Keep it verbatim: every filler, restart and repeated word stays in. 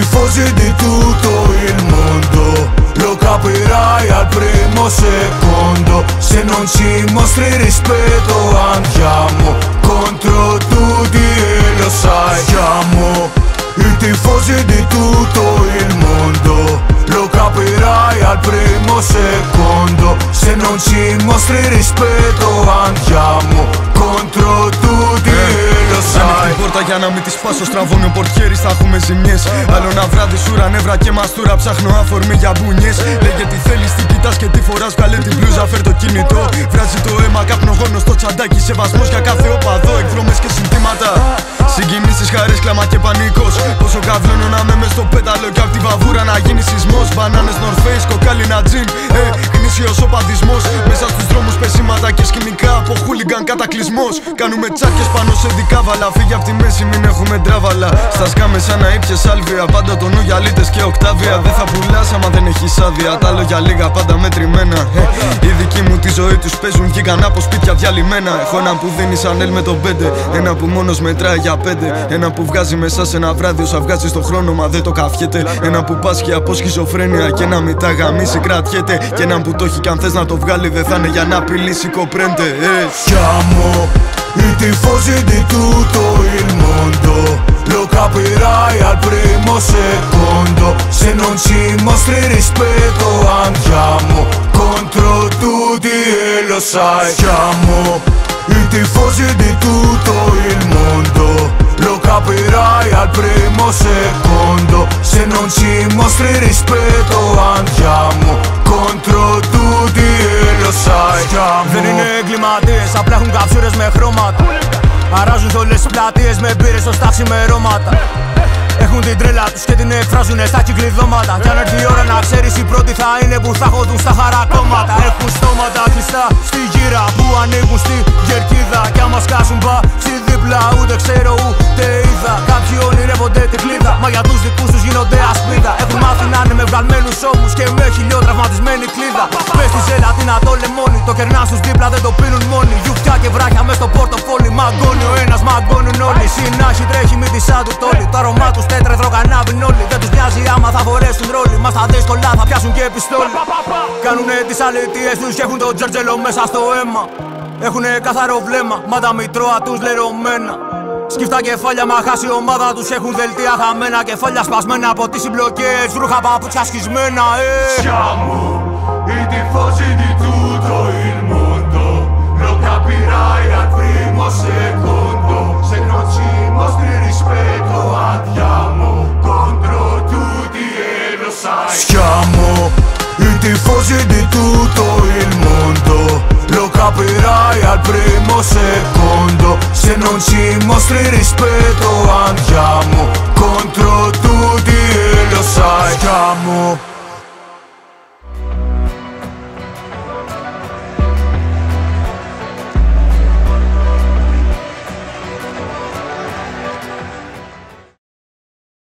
tifosi di tutto il mondo lo capirai al primo secondo. Se non ci mostri rispetto andiamo contro tutti e lo sai. Siamo i tifosi di tutto il mondo, lo capirai al primo secondo. Se non ci mostri rispetto andiamo contro tutti e lo sai. Ανοίγει την πόρτα για να μην τη σπάσω, στραβώνει ο πορτιέρης, θα έχουμε ζημιές. Άλλο ένα βράδυ σούρα, νεύρα και μαστούρα, ψάχνω αφορμή για μπουνιές. Λέγε τι θέλεις, τι κοιτάς και τι φοράς, βγάλε την μπλούζα, φέρ το κινητό. Βράζει το αίμα, καπνογόνο στο τσαντάκι, σεβασμός για κάθε οπαδό, εκδρόμες και συνθήματα. Συγκινήσεις, χαρές, κλάμα και πανικός. Πόσο καβλώνω να με μες στο πέταλο κι απ' τη βαβούρα να γίνει σεισμός. Μπανάνες, North Face, κοκάλινα τζιν, ε, γνήσιος ο παντισμός. Μέσα στους δρόμους πεσήματα και σκηνικά από χούλιγκαν κατακλυσμός. Κάνουμε τσάκες πάνω σε δικάβαλα, φύγε απ' τη μέση μην έχουμε τράβαλα. Στα σκάμε σαν να ήπιες σάλβια, πάντα το νου για λίτες και οκτάβια. Δεν θα πουλάς άμα δεν έχεις άδεια, τα λόγια λίγα πάντα μετρημένα. ε, Οι δικοί μου τη ζωή τους παίζουν, βγήκαν από σπίτια διαλυμένα. Έχω έναν που δίνει σαν ελ με τον πέντε, ένα που μόνος μετράει για πέντε. Ένα που βγάζει μέσα σε ένα βράδυ όσα βγάζει στο χρόνο μα δεν το καφιέται. Ένα που πάσχει από σχιζοφρένεια και ένα μη τα γαμίσει κρατιέται. Και έναν που το έχει κι αν θες να το βγάλει δεν θα είναι για να απειλήσει κοπρέντε. ε. Siamo i tifosi di tutto il mondo, lo capirai al primo secondo. Se non ci mostri rispetto andiamo contro tutti e lo sai. Siamo i tifosi di tutto il mondo, lo capirai al primo secondo. Se non ci mostri rispetto andiamo contro tutti e lo sai. Siamo... Δεν είναι εγκληματίες, απλά έχουν καψούρες με χρώματα. Αράζουν σε όλες τις πλατείες με μπύρες στο στα ξημερώματα. Έχουν την τρέλα τους και την εκφράζουνε στα κυκλειδώματα. Κι αν έρθει η ώρα να ξέρεις οι πρώτοι θα είναι που θα χωθούν στα χαρακόμματα. Έχουν στόματα κλειστά στη γύρα που ανοίγουν στη κερκίδα. Κι άμα σκάσουν πα στη δίπλα ούτε ξέρω ούτε είδα. Κάποιοι ονειρεύονται την κλίδα, μα για τους δικούς τους γίνονται ασπίδα. Έχουν μάθει να είναι με βγαλμένους ώμους και με χιλιοτραυματισμένη κλίδα. Μες στη ζελατίνα το λεμόνι, το κερνά στους δίπλα δεν το πίνουν μόνοι. Γιουφτιά και βράχια μες στο πορτοφόλι, μαγκώνει ο ένας, μαγκώνουν όλοι. Συνάχη τρέχει μη τη σαν του τόλι, το αρώμα τους τέτρεδρο κανάβιν όλοι. Δεν τους νοιάζει άμα θα φορέσουν ρόλοι, μα στα δύσκολα θα πιάσουν και πιστόλι. Κάνουνε τις αλητίες τους και έχουν το τζέρτζελο μέσα στο αίμα. Έχουνε καθαρό βλέμμα, μα τα μητρώα τους λερωμένα. Σκυφτά κεφάλια, μα χάσει η ομάδα τους έχουν δελτία χαμένα. Κεφάλια σπασμένα από τις συμπλοκές, ρούχα παπούτσια σκισμένα. ε. Siamo i tifosi di tutto il mondo, lo capirai al primo secondo. Se non ci mostri rispetto andiamo contro tutti e lo sai. Siamo i tifosi di tutto il mondo, lo capirai al primo secondo. Se non ci mostri rispetto andiamo contro